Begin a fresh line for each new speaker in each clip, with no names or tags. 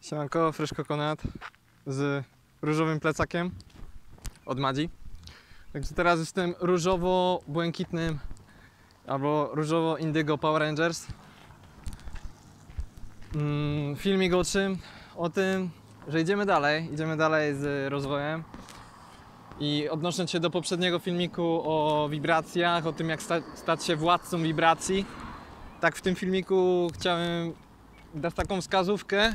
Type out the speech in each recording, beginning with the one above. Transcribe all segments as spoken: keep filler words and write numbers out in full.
Siemanko, Fresh Coconut z różowym plecakiem od Madzi. Także teraz jestem różowo-błękitnym albo różowo-indygo Power Rangers. Mm, filmik o czym? O tym, że idziemy dalej, idziemy dalej z rozwojem. I odnosząc się do poprzedniego filmiku o wibracjach, o tym jak sta stać się władcą wibracji, tak w tym filmiku chciałem dać taką wskazówkę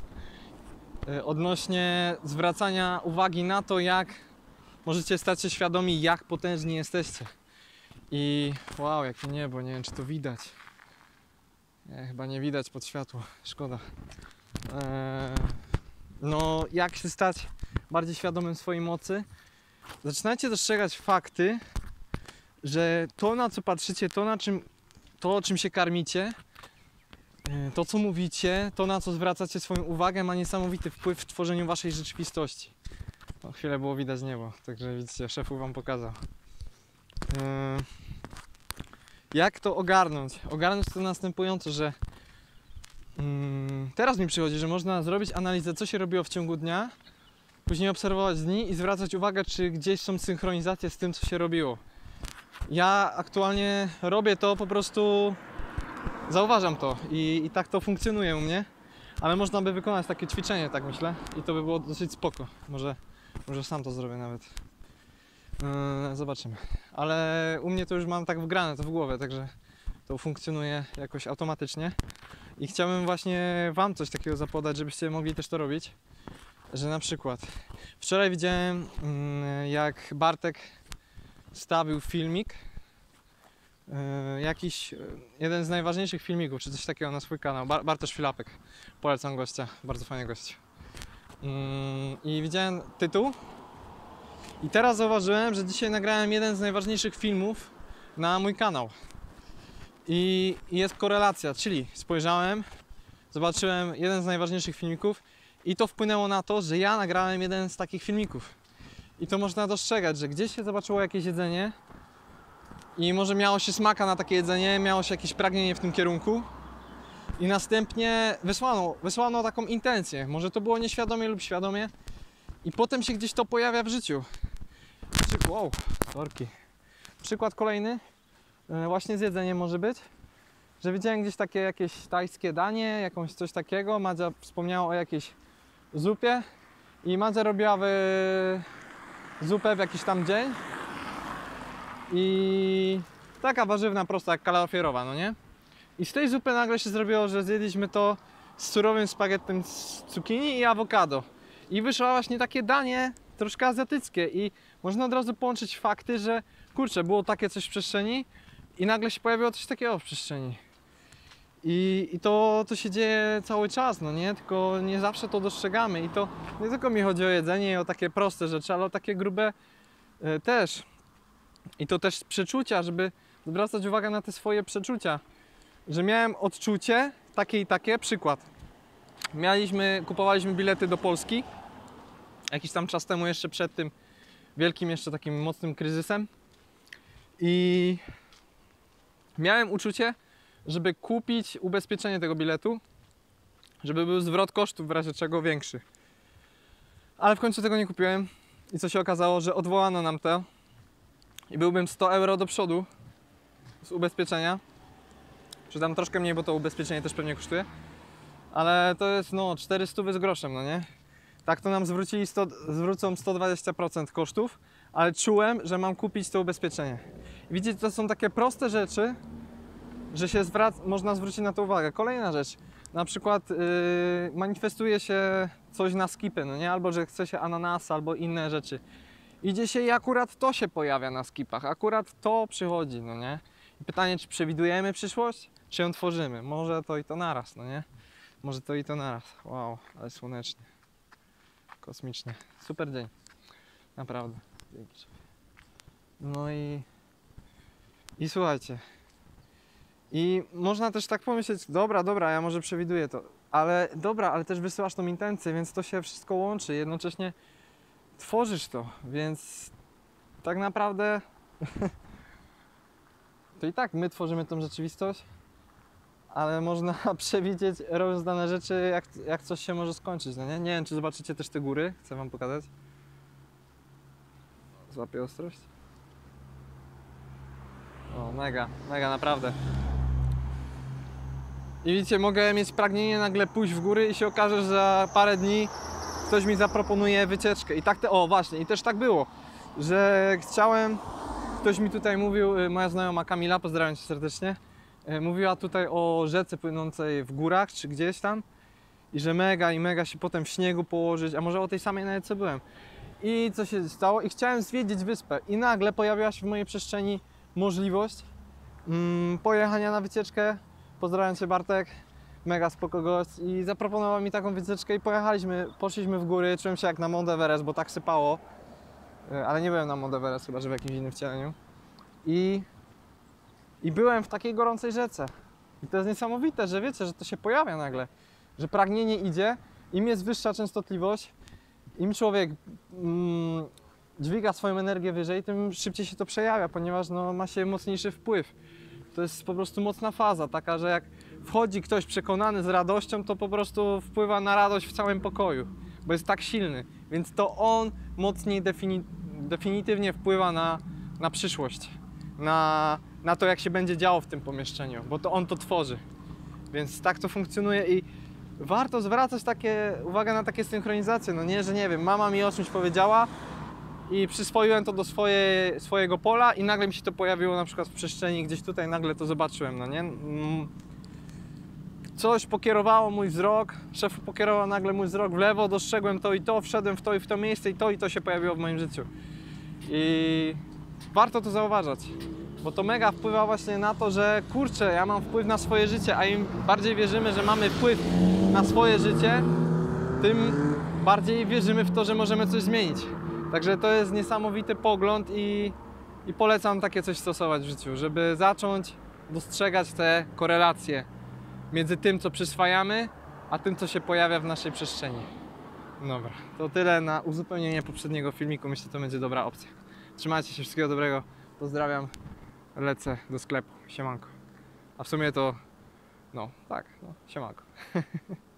odnośnie zwracania uwagi na to, jak możecie stać się świadomi, jak potężni jesteście. I wow, jakie niebo, nie wiem, czy to widać. Nie, chyba nie widać pod światło, szkoda. Eee, no, jak się stać bardziej świadomym swojej mocy? Zaczynajcie dostrzegać fakty, że to, na co patrzycie, to, na czym, to o czym się karmicie, to, co mówicie, to, na co zwracacie swoją uwagę, ma niesamowity wpływ w tworzeniu waszej rzeczywistości. No, chwilę było widać niebo, także widzicie, szefu wam pokazał. Yy, jak to ogarnąć? Ogarnąć to następująco, że yy, teraz mi przychodzi, że można zrobić analizę, co się robiło w ciągu dnia, później obserwować dni i zwracać uwagę, czy gdzieś są synchronizacje z tym, co się robiło. Ja aktualnie robię to po prostu... Zauważam to i, i tak to funkcjonuje u mnie, ale można by wykonać takie ćwiczenie, tak myślę, i to by było dosyć spoko. Może, może sam to zrobię nawet. Yy, zobaczymy. Ale u mnie to już mam tak wgrane to w głowę, także to funkcjonuje jakoś automatycznie. I chciałbym właśnie wam coś takiego zapodać, żebyście mogli też to robić. Że na przykład wczoraj widziałem, yy, jak Bartek stawił filmik. Yy, jakiś, jeden z najważniejszych filmików, czy coś takiego na swój kanał. Bar Bartosz Filapek. Polecam gościa, bardzo fajny gość. Yy, I widziałem tytuł. I teraz zauważyłem, że dzisiaj nagrałem jeden z najważniejszych filmów na mój kanał. I, i jest korelacja, czyli spojrzałem, zobaczyłem jeden z najważniejszych filmików i to wpłynęło na to, że ja nagrałem jeden z takich filmików. I to można dostrzegać, że gdzieś się zobaczyło jakieś jedzenie, i może miało się smaka na takie jedzenie, miało się jakieś pragnienie w tym kierunku i następnie wysłano, wysłano taką intencję. Może to było nieświadomie lub świadomie i potem się gdzieś to pojawia w życiu. Wow, sorki. Przykład kolejny, właśnie z jedzeniem może być, że widziałem gdzieś takie jakieś tajskie danie, jakąś coś takiego. Madzia wspomniała o jakiejś zupie i Madzia robiła w... zupę w jakiś tam dzień. I taka warzywna, prosta, jak kalafierowa, no nie? I z tej zupy nagle się zrobiło, że zjedliśmy to z surowym spaghettem z cukinii i awokado. I wyszło właśnie takie danie troszkę azjatyckie i można od razu połączyć fakty, że kurczę, było takie coś w przestrzeni i nagle się pojawiło coś takiego w przestrzeni. I, i to, to się dzieje cały czas, no nie? Tylko nie zawsze to dostrzegamy i to nie tylko mi chodzi o jedzenie i o takie proste rzeczy, ale o takie grube y, też. I to też przeczucia, żeby zwracać uwagę na te swoje przeczucia. Że miałem odczucie takie i takie, przykład. Mieliśmy, kupowaliśmy bilety do Polski jakiś tam czas temu, jeszcze przed tym wielkim, jeszcze takim mocnym kryzysem. I miałem uczucie, żeby kupić ubezpieczenie tego biletu, żeby był zwrot kosztów w razie czego większy. Ale w końcu tego nie kupiłem i co się okazało, że odwołano nam to. I byłbym sto euro do przodu z ubezpieczenia. Czy tam troszkę mniej, bo to ubezpieczenie też pewnie kosztuje. Ale to jest no czterysta z groszem, no nie? Tak to nam zwrócili sto, zwrócą sto dwadzieścia procent kosztów, ale czułem, że mam kupić to ubezpieczenie. I widzicie, to są takie proste rzeczy, że się zwrac- można zwrócić na to uwagę. Kolejna rzecz, na przykład yy, manifestuje się coś na skipy, no nie? Albo że chce się ananasa, albo inne rzeczy. Idzie się i akurat to się pojawia na skipach, akurat to przychodzi, no nie? I pytanie, czy przewidujemy przyszłość, czy ją tworzymy? Może to i to naraz, no nie? Może to i to naraz. Wow, ale słonecznie. Kosmicznie. Super dzień. Naprawdę. Dzięki. No i... I słuchajcie. I można też tak pomyśleć, dobra, dobra, ja może przewiduję to. Ale dobra, ale też wysyłasz tą intencję, więc to się wszystko łączy. Jednocześnie tworzysz to, więc tak naprawdę to i tak my tworzymy tą rzeczywistość, ale można przewidzieć robiąc dane rzeczy, jak, jak coś się może skończyć, no nie? Nie wiem, czy zobaczycie też te góry, chcę wam pokazać. Złapię ostrość. O, mega, mega, naprawdę. I widzicie, mogę mieć pragnienie nagle pójść w góry i się okaże, że za parę dni ktoś mi zaproponuje wycieczkę. I tak te, o właśnie, i też tak było, że chciałem, ktoś mi tutaj mówił, moja znajoma Kamila, pozdrawiam cię serdecznie, mówiła tutaj o rzece płynącej w górach, czy gdzieś tam i że mega i mega się potem w śniegu położyć, a może o tej samej nawet co byłem. I co się stało? I chciałem zwiedzić wyspę i nagle pojawiła się w mojej przestrzeni możliwość mm, pojechania na wycieczkę. Pozdrawiam cię, Bartek, mega spoko gość, i zaproponował mi taką wycieczkę i pojechaliśmy, poszliśmy w góry, czułem się jak na Mount Everest, bo tak sypało, ale nie byłem na Mount Everest, chyba że w jakimś innym wcieleniu. I, I byłem w takiej gorącej rzece. I to jest niesamowite, że wiecie, że to się pojawia nagle, że pragnienie idzie, im jest wyższa częstotliwość, im człowiek mm, dźwiga swoją energię wyżej, tym szybciej się to przejawia, ponieważ no, ma się mocniejszy wpływ. To jest po prostu mocna faza, taka, że jak wchodzi ktoś przekonany z radością, to po prostu wpływa na radość w całym pokoju, bo jest tak silny. Więc to on mocniej defini definitywnie wpływa na, na przyszłość, na, na to, jak się będzie działo w tym pomieszczeniu, bo to on to tworzy. Więc tak to funkcjonuje i warto zwracać takie, uwagę na takie synchronizacje. No nie, że nie wiem, mama mi o czymś powiedziała i przyswoiłem to do swojej, swojego pola i nagle mi się to pojawiło na przykład w przestrzeni, gdzieś tutaj nagle to zobaczyłem, no nie? Coś pokierowało mój wzrok, szef pokierował nagle mój wzrok w lewo, dostrzegłem to i to, wszedłem w to i w to miejsce i to i to się pojawiło w moim życiu. I warto to zauważać, bo to mega wpływa właśnie na to, że kurczę, ja mam wpływ na swoje życie, a im bardziej wierzymy, że mamy wpływ na swoje życie, tym bardziej wierzymy w to, że możemy coś zmienić. Także to jest niesamowity pogląd i, i polecam takie coś stosować w życiu, żeby zacząć dostrzegać te korelacje między tym, co przyswajamy, a tym, co się pojawia w naszej przestrzeni. Dobra, to tyle na uzupełnienie poprzedniego filmiku. Myślę, że to będzie dobra opcja. Trzymajcie się, wszystkiego dobrego. Pozdrawiam. Lecę do sklepu. Siemanko. A w sumie to... no, tak, no, siemanko.